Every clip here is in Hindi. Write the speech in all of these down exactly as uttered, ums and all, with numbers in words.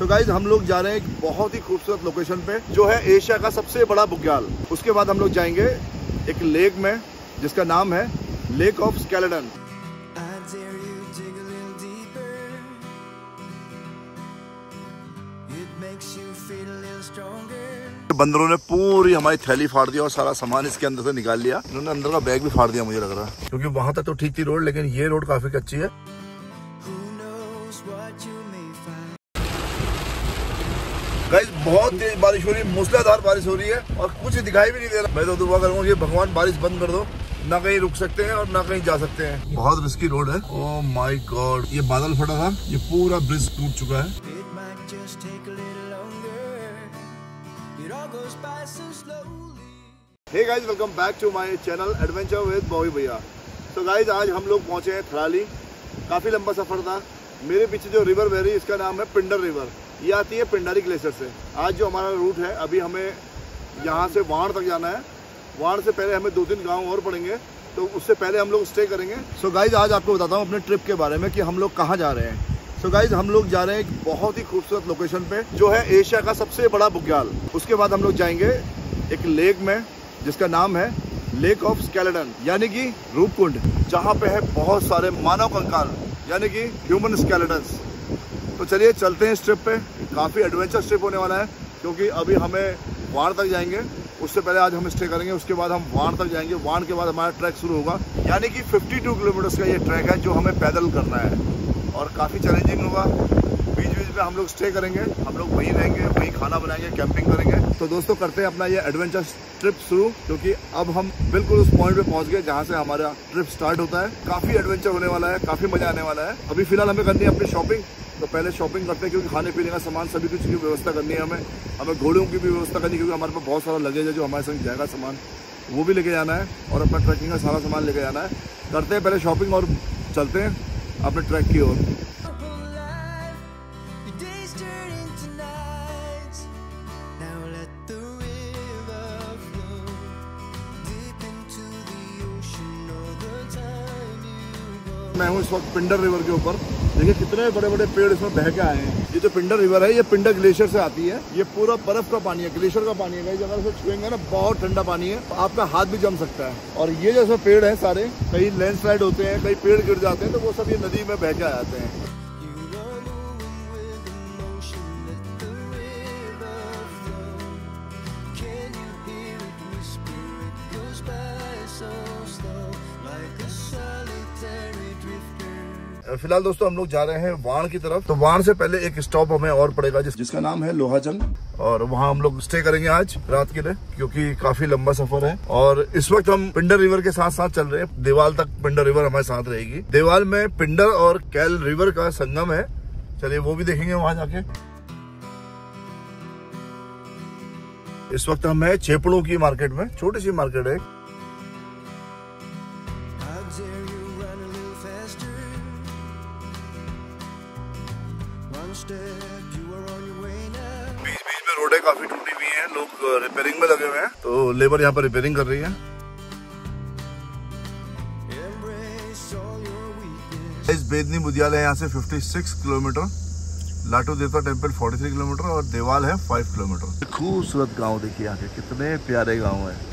तो गाइज हम लोग जा रहे हैं एक बहुत ही खूबसूरत लोकेशन पे जो है एशिया का सबसे बड़ा बुग्याल। उसके बाद हम लोग जाएंगे एक लेक में जिसका नाम है लेक ऑफ स्केलेटन। बंदरों ने पूरी हमारी थैली फाड़ दिया और सारा सामान इसके अंदर से निकाल लिया। इन्होंने अंदर का बैग भी फाड़ दिया मुझे लग रहा है, क्योंकि वहां तक तो ठीक थी रोड, लेकिन ये रोड काफी कच्ची है। गाइस बहुत तेज बारिश हो रही है, मूसलाधार बारिश हो रही है और कुछ दिखाई भी नहीं दे रहा। मैं तो दुआ करूंगा कि भगवान बारिश बंद कर दो, ना कहीं रुक सकते हैं और ना कहीं जा सकते हैं। बहुत रिस्की रोड है। ओह माय गॉड, ये बादल फटा था, ये पूरा ब्रिज टूट चुका है। Hey guys, welcome back to my channel adventure with Bobby भैया। तो गाइस आज हम लोग पहुंचे हैं थराली। काफी लंबा सफर था। मेरे पीछे जो रिवर बह रही है इसका नाम है पिंडर रिवर। ये आती है पिंडारी ग्लेशियर से। आज जो हमारा रूट है, अभी हमें यहाँ से वाण तक जाना है। वाण से पहले हमें दो तीन गांव और पड़ेंगे, तो उससे पहले हम लोग स्टे करेंगे। सो so गाइज आज आपको बताता हूँ अपने ट्रिप के बारे में कि हम लोग कहाँ जा रहे हैं। सो so गाइज हम लोग जा रहे हैं एक बहुत ही खूबसूरत लोकेशन पे जो है एशिया का सबसे बड़ा बुग्याल। उसके बाद हम लोग जाएंगे एक लेक में जिसका नाम है लेक ऑफ स्केलेटन, यानी कि रूपकुंड, जहाँ पे है बहुत सारे मानव कंकाल यानी कि ह्यूमन स्केलेटन्स। तो चलिए चलते हैं इस ट्रिप पे। काफ़ी एडवेंचर ट्रिप होने वाला है, क्योंकि अभी हमें वाण तक जाएंगे। उससे पहले आज हम स्टे करेंगे, उसके बाद हम वाण तक जाएंगे। वाण के बाद हमारा ट्रैक शुरू होगा, यानी कि बावन किलोमीटर का ये ट्रैक है जो हमें पैदल करना है और काफ़ी चैलेंजिंग होगा। बीच बीच में हम लोग स्टे करेंगे, हम लोग वहीं रहेंगे, वहीं खाना बनाएंगे, कैंपिंग करेंगे। तो दोस्तों करते हैं अपना ये एडवेंचर ट्रिप शुरू, क्योंकि अब हम बिल्कुल उस पॉइंट पे पहुंच गए जहां से हमारा ट्रिप स्टार्ट होता है। काफ़ी एडवेंचर होने वाला है, काफ़ी मजा आने वाला है। अभी फिलहाल हमें करनी है अपनी शॉपिंग, तो पहले शॉपिंग करते हैं, क्योंकि खाने पीने का सामान सभी कुछ की व्यवस्था करनी है हमें। हमें घोड़ों की भी व्यवस्था करनी है, क्योंकि हमारे पास बहुत सारा लगेज है जो हमारे संग जाएगा सामान, वो भी लेके जाना है और अपना ट्रैकिंग का सारा सामान लेके जाना है। करते हैं पहले शॉपिंग और चलते हैं अपने ट्रैक की ओर। मैं हूँ इस वक्त पिंडर रिवर के ऊपर। देखिए कितने बड़े बड़े पेड़ इसमें बह के आए हैं। ये जो पिंडर रिवर है ये पिंडर ग्लेशियर से आती है। ये पूरा बर्फ का पानी है, ग्लेशियर का पानी है। अगर इसे छुएंगे ना, बहुत ठंडा पानी है, आपका हाथ भी जम सकता है। और ये जैसे पेड़ है सारे, कई लैंडस्लाइड होते हैं, कई पेड़ गिर जाते हैं, तो वो सब ये नदी में बह के आ जाते हैं। फिलहाल दोस्तों हम लोग जा रहे हैं वाण की तरफ। तो वाण से पहले एक स्टॉप हमें और पड़ेगा जिस, जिसका नाम है लोहाजंग, और वहां हम लोग स्टे करेंगे आज रात के लिए, क्योंकि काफी लंबा सफर है। और इस वक्त हम पिंडर रिवर के साथ साथ चल रहे हैं। देवाल तक पिंडर रिवर हमारे साथ रहेगी। देवाल में पिंडर और कैल रिवर का संगम है। चलिए वो भी देखेंगे वहां जाके। इस वक्त हम है चेपड़ों की मार्केट में, छोटी सी मार्केट है। बीच बीच में रोडें काफी टूटी हुई हैं, लोग रिपेयरिंग में लगे हुए हैं, तो लेबर यहाँ पर रिपेयरिंग कर रही है। इस बेदनी बुग्याल है यहाँ से छप्पन किलोमीटर, लाटू देवता टेम्पल तैंतालीस किलोमीटर और देवाल है पाँच किलोमीटर। खूबसूरत गांव देखिए यहाँ के, कितने प्यारे गांव है।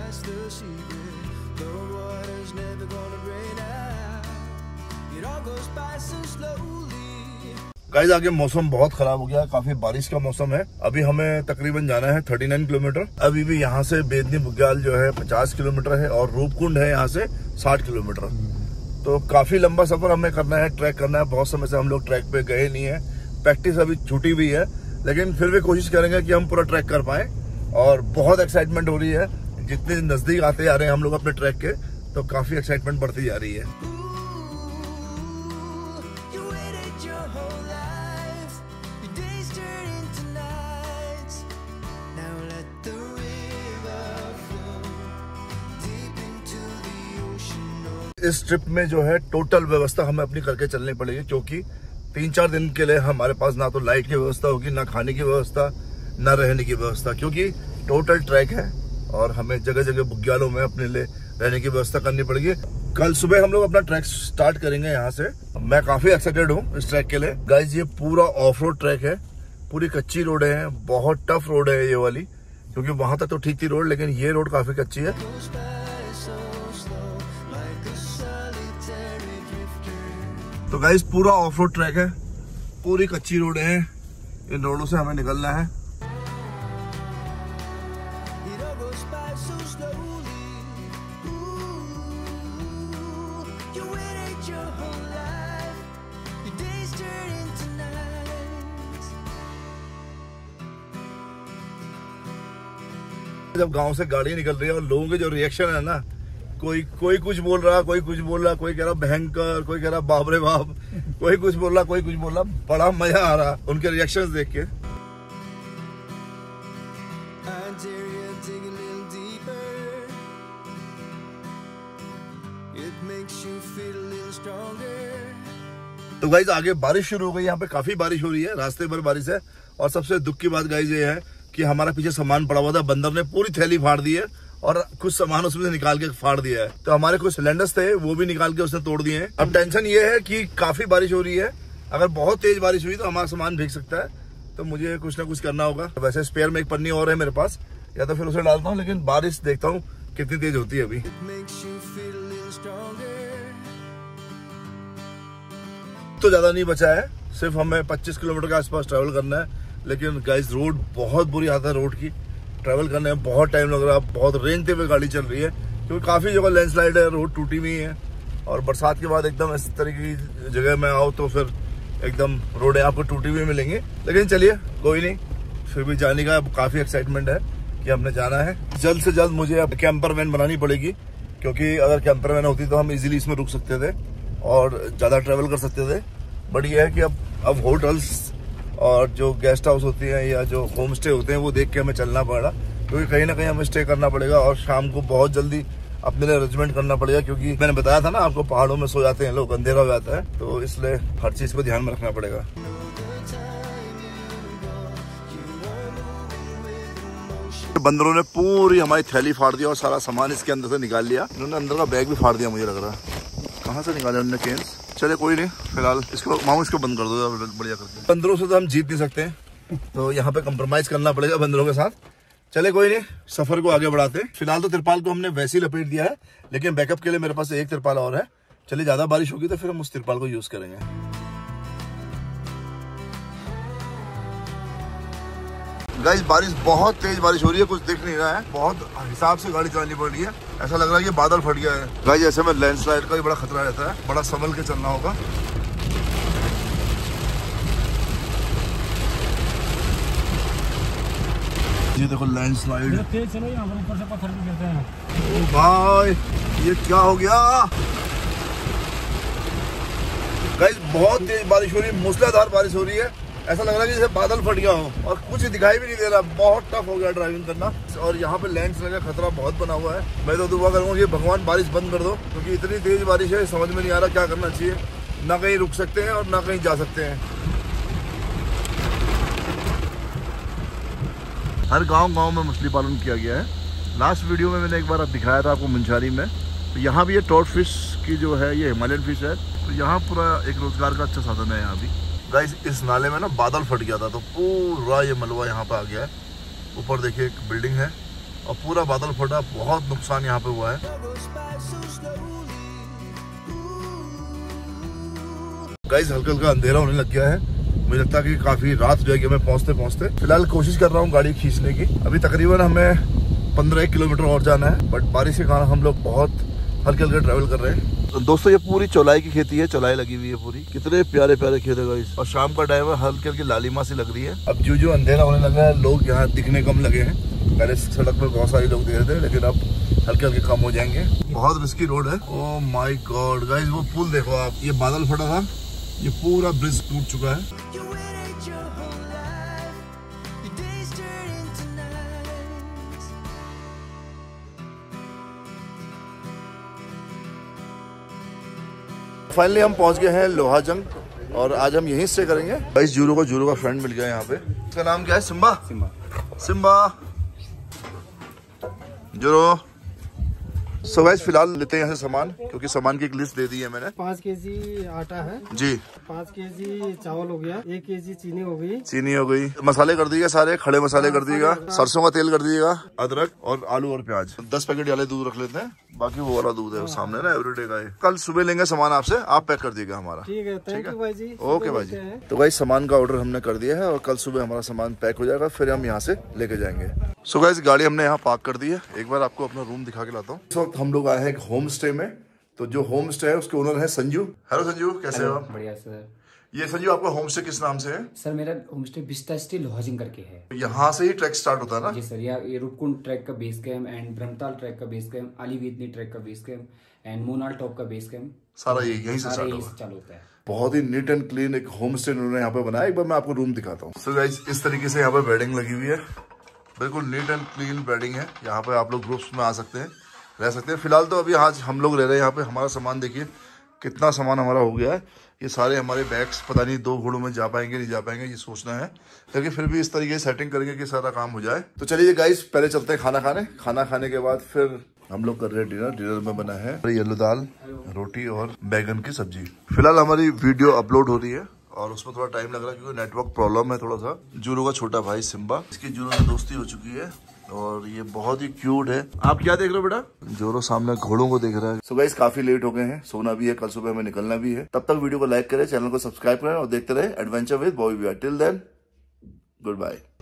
गाइस आगे मौसम बहुत खराब हो गया, काफी बारिश का मौसम है। अभी हमें तकरीबन जाना है उनतालीस किलोमीटर। अभी भी यहाँ से बेदनी बुग्याल जो है पचास किलोमीटर है और रूपकुंड है यहाँ से साठ किलोमीटर। तो काफी लंबा सफर हमें करना है, ट्रैक करना है। बहुत समय से हम लोग ट्रैक पे गए नहीं है, प्रैक्टिस अभी छूटी हुई है, लेकिन फिर भी कोशिश करेंगे कि हम पूरा ट्रैक कर पाए। और बहुत एक्साइटमेंट हो रही है, जितने नजदीक आते जा रहे हैं हम लोग अपने ट्रैक के, तो काफी एक्साइटमेंट बढ़ती जा रही है। इस ट्रिप में जो है टोटल व्यवस्था हमें अपनी करके चलनी पड़ेगी, क्योंकि तीन चार दिन के लिए हमारे पास ना तो लाइट की व्यवस्था होगी, ना खाने की व्यवस्था, ना रहने की व्यवस्था, क्योंकि टोटल ट्रैक है और हमें जगह जगह बुग्यालों में अपने लिए रहने की व्यवस्था करनी पड़ेगी। कल सुबह हम लोग अपना ट्रैक स्टार्ट करेंगे यहाँ से। मैं काफी एक्साइटेड हूँ इस ट्रैक के लिए। गाइज ये पूरा ऑफ रोड ट्रैक है, पूरी कच्ची रोड है, बहुत टफ रोड है ये वाली, क्योंकि वहां तक तो ठीक थी रोड, लेकिन ये रोड काफी कच्ची है। तो गाइस पूरा ऑफ रोड ट्रैक है, पूरी कच्ची रोड है, इन रोडों से हमें निकलना है। जब गांव से गाड़ी निकल रही है और लोगों के जो रिएक्शन है ना, कोई कोई कुछ बोल रहा, कोई कुछ बोल रहा, कोई कह रहा भयंकर, कोई कह रहा बाप रे बाप, कोई कुछ बोल रहा, कोई कुछ बोल रहा, बड़ा मजा आ रहा उनके रिएक्शंस देख के। तो गाइज आगे बारिश शुरू हो गई, यहाँ पे काफी बारिश हो रही है, रास्ते भर बारिश है। और सबसे दुख की बात गाइज ये है कि हमारा पीछे सामान पड़ा हुआ था, बंदर ने पूरी थैली फाड़ दी है और कुछ सामान उसमें से निकाल के फाड़ दिया है। तो हमारे कुछ सिलेंडर्स थे वो भी निकाल के उसने तोड़ दिए हैं। अब टेंशन ये है कि काफी बारिश हो रही है, अगर बहुत तेज बारिश हुई तो हमारा सामान भीग सकता है, तो मुझे कुछ ना कुछ करना होगा। वैसे स्पेयर में एक पन्नी और है मेरे पास, या तो फिर उसे डालता हूँ, लेकिन बारिश देखता हूँ कितनी तेज होती है अभी। तो ज्यादा नहीं बचा है, सिर्फ हमें पच्चीस किलोमीटर के आसपास ट्रैवल करना है, लेकिन गाइस रोड बहुत बुरी हालत है रोड की, ट्रैवल करने में बहुत टाइम लग रहा है, बहुत रेंगते हुए गाड़ी चल रही है, क्योंकि काफी जगह लैंडस्लाइड है, रोड टूटी हुई है, और बरसात के बाद एकदम इस तरीके की जगह में आओ तो फिर एकदम रोड आपको टूटी हुई मिलेंगे। लेकिन चलिए कोई नहीं, फिर भी जाने का काफी एक्साइटमेंट है कि हमने जाना है। जल्द से जल्द मुझे अब कैंपर वैन बनानी पड़ेगी, क्योंकि अगर कैंपर वैन होती तो हम इजीली इसमें रुक सकते थे और ज्यादा ट्रैवल कर सकते थे। बट ये है कि अब अब होटल्स और जो गेस्ट हाउस होती हैं या जो होम स्टे होते हैं वो देख के हमें चलना पड़ा, क्योंकि कहीं ना कहीं हमें स्टे करना पड़ेगा और शाम को बहुत जल्दी अपने लिए अरेंजमेंट करना पड़ेगा, क्योंकि मैंने बताया था ना आपको पहाड़ों में सो जाते हैं लोग, अंधेरा हो जाता है, तो इसलिए हर चीज को ध्यान में रखना पड़ेगा। बंदरों ने पूरी हमारी थैली फाड़ दिया और सारा सामान इसके अंदर से निकाल लिया। इन्होंने अंदर का बैग भी फाड़ दिया, मुझे लग रहा है कहाँ से निकाले उन्होंने केन्स। चले कोई नहीं, फिलहाल इसको मामू इसको बंद कर दो बढ़िया करके। बंदरों से तो हम जीत नहीं सकते, तो यहाँ पे कंप्रोमाइज करना पड़ेगा बंदरों के साथ। चले कोई नहीं, सफर को आगे बढ़ाते हैं। फिलहाल तो तिरपाल को हमने वैसे ही लपेट दिया है, लेकिन बैकअप के लिए मेरे पास एक तिरपाल और है। चलिए ज्यादा बारिश होगी तो फिर हम उस तिरपाल को यूज करेंगे। गाइस बारिश बहुत तेज बारिश हो रही है, कुछ दिख नहीं रहा है, बहुत हिसाब से गाड़ी चलानी पड़ रही है, ऐसा लग रहा है कि बादल फट गया है। गाइस ऐसे में लैंडस्लाइड का भी बड़ा खतरा रहता है, बड़ा संभल के चलना होगा। ये देखो लैंडस्लाइड, तेज चलो, यहाँ पर ऊपर से पत्थर भी गिरते हैं। ओ भाई ये क्या हो गया। गाइस बहुत तेज बारिश हो रही है, मूसलाधार बारिश हो रही है, ऐसा लग रहा है कि जैसे बादल फट गया हो और कुछ दिखाई भी नहीं दे रहा। बहुत टफ हो गया ड्राइविंग करना, और यहाँ पे लैंडस्लाइड का खतरा बहुत बना हुआ है। मैं तो दुआ करूंगा कि भगवान बारिश बंद कर दो, क्योंकि इतनी तेज बारिश है समझ में नहीं आ रहा क्या करना चाहिए। ना कहीं रुक सकते हैं और ना कहीं जा सकते हैं। हर गांव गांव में मछली पालन किया गया है। लास्ट वीडियो में मैंने एक बार दिखाया था आपको मुंशारी में, तो यहाँ भी ये ट्रॉट फिश की जो है ये हिमालयन फिश है, तो यहाँ पूरा एक रोजगार का अच्छा साधन है यहाँ भी। गाइस इस नाले में ना बादल फट गया था, तो पूरा ये मलबा यहाँ पे आ गया है। ऊपर देखिए एक बिल्डिंग है और पूरा बादल फटा, बहुत नुकसान यहाँ पे हुआ है। गाइस हल्का हल्का अंधेरा होने लग गया है, मुझे लगता है कि काफी रात हो जाएगी हमें पहुंचते पहुंचते। फिलहाल कोशिश कर रहा हूँ गाड़ी खींचने की, अभी तकरीबन हमें पंद्रह एक किलोमीटर और जाना है, बट बारिश के कारण हम लोग बहुत हल्के हल्के ट्रैवल कर रहे हैं। तो दोस्तों ये पूरी चौलाई की खेती है, चौलाई लगी हुई है पूरी, कितने प्यारे प्यारे खेत है गाइस, और शाम का टाइम है, हल्की हल्की लालिमा सी लग रही है। अब जो जो अंधेरा होने लगा है, लोग यहाँ दिखने कम लगे हैं। पहले सड़क पे बहुत सारे लोग दिख रहे थे, लेकिन अब हल्के हल्के कम हो जाएंगे। बहुत रिस्की रोड है। ओह माय गॉड गाइस, वो पुल देखो आप, ये बादल फटा था, ये पूरा ब्रिज टूट चुका है। फाइनली हम पहुंच गए हैं लोहाजंग, और आज हम यहीं स्टे करेंगे। गाइस जूरो को जूरो का फ्रेंड मिल गया यहाँ पे, इसका नाम क्या है? सिम्बा। सिम्बा सिम्बा जूरो सो गाइस फिलहाल लेते हैं यहाँ से सामान, क्योंकि सामान की एक लिस्ट दे दी है मैंने। पाँच के जी आटा है जी, पाँच के जी चावल हो गया, एक के जी चीनी हो गई, चीनी हो गई, मसाले कर दिएगा सारे, खड़े मसाले कर दिएगा, सरसों का तेल कर दिएगा, अदरक और आलू और प्याज। दस पैकेट वाले दूध रख लेते हैं, बाकी वो वाला दूध है वो सामने ना एवरीडे का है। कल सुबह लेंगे सामान आपसे, आप पैक कर दीजिएगा हमारा। ठीक है, थैंक यू भाई जी। ओके भाई जी। तो गाइस सामान का ऑर्डर हमने कर दिया है और कल सुबह हमारा सामान पैक हो जाएगा, फिर हम यहाँ से लेके जाएंगे। सो गाइस गाड़ी हमने यहाँ पार्क कर दी है। एक बार आपको अपना रूम दिखा के लाता हूँ। इस वक्त हम लोग आए हैं एक होम स्टे में। तो जो होम स्टे है उसके ओनर है संजू। हेलो संजू, कैसे हो? बढ़िया सर। ये संजू आपका होम स्टे किस नाम से है? सर मेरा home stay Vista stay lodging करके है। यहाँ से ही ट्रैक स्टार्ट होता है ना? जी सर, ये रूपकुंड ट्रैक का base camp and Brahmatal trek का बेस कैंप, अलीवेदनी ट्रैक का base camp and Monal top का बेस कैंप, सारा ये यहीं से स्टार्ट होता है। चालू होता है। बहुत ही नीट एंड क्लीन एक होम स्टे उन्होंने यहाँ पे बनाया। एक बार मैं आपको रूम दिखाता हूँ। सो गाइस इस तरीके से यहाँ पे बेडिंग लगी हुई है, बिल्कुल नीट एंड क्लीन बेडिंग है। यहाँ पे आप लोग ग्रुप्स में आ सकते हैं, रह सकते हैं। फिलहाल तो अभी आज हम लोग रह रहे हैं यहाँ पे। हमारा सामान देखिए कितना सामान हमारा हो गया है। ये सारे हमारे बैग्स पता नहीं दो घोड़ों में जा पाएंगे नहीं जा पाएंगे, ये सोचना है, लेकिन फिर भी इस तरीके से सेटिंग करेंगे कि सारा काम हो जाए। तो चलिए गाइस पहले चलते हैं खाना खाने। खाना खाने के बाद फिर हम लोग कर रहे हैं डिनर। डिनर में बना है येलो दाल, रोटी और बैगन की सब्जी। फिलहाल हमारी वीडियो अपलोड हो रही है और उसमें थोड़ा टाइम लग रहा है क्योंकि नेटवर्क प्रॉब्लम है थोड़ा सा। जूरो का छोटा भाई सिम्बा, इसकी जूरो से दोस्ती हो चुकी है और ये बहुत ही क्यूट है। आप क्या देख रहे हो बेटा? जोरो सामने घोड़ों को देख रहा है। सो गाइस काफी लेट हो गए हैं, सोना भी है, कल सुबह हमें निकलना भी है। तब तक वीडियो को लाइक करें, चैनल को सब्सक्राइब करें और देखते रहे एडवेंचर विद बॉबी भैया। Till then good bye.